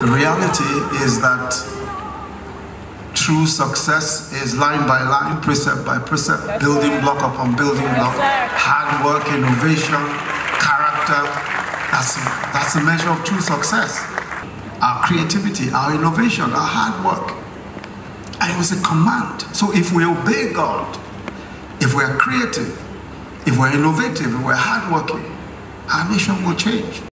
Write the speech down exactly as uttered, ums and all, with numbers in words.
The reality is that true success is line by line, precept by precept, yes, building sir. block upon building yes, block, sir. hard work, innovation, character. That's, that's the measure of true success. Our creativity, our innovation, our hard work. And it was a command. So if we obey God, if we're creative, if we're innovative, if we're hardworking, our nation will change.